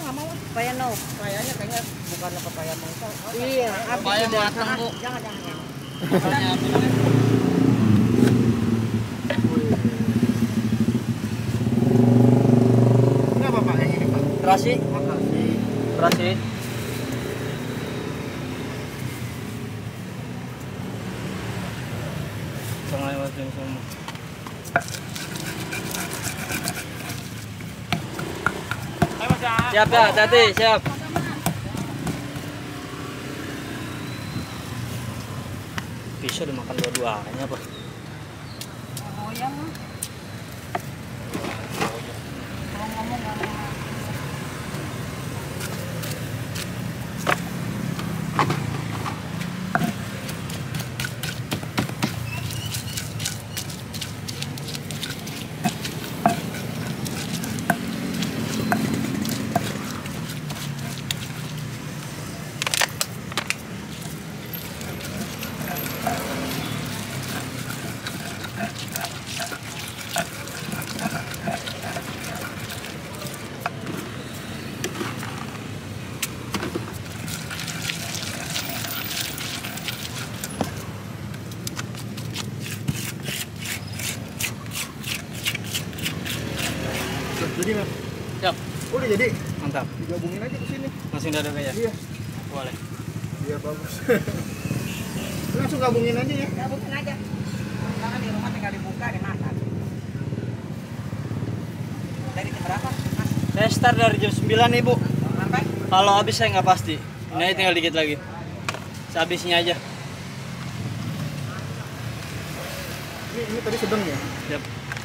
nggak mau. Papaya no. Kayaknya bukan papaya mangsa. Iya, Papaya matang, Bu. Jangan. Makanya bilangnya Ini apa Pak yang ini Pak? terasi. Makasih. Terasi. Jangan lewatin semua. Siap ya, hati-hati, siap. Pisau dimakan dua-duanya apa? Goyang. Kalau ngomong nggak mau. Jadi Mas. Siap. Udah jadi. Mantap. Digabungin aja ke sini. Langsung dada ya? Iya. Boleh. Iya bagus. Langsung gabungin aja ya. Gabungin aja. Jangan di rumah tinggal dibuka dimakan. Dari jam berapa, Mas? Saya start dari jam 9 Ibu. Sampai? Kalau habis saya nggak pasti. Ini aja tinggal dikit lagi. Sehabisnya aja. Ini tadi sedang ya. Siap.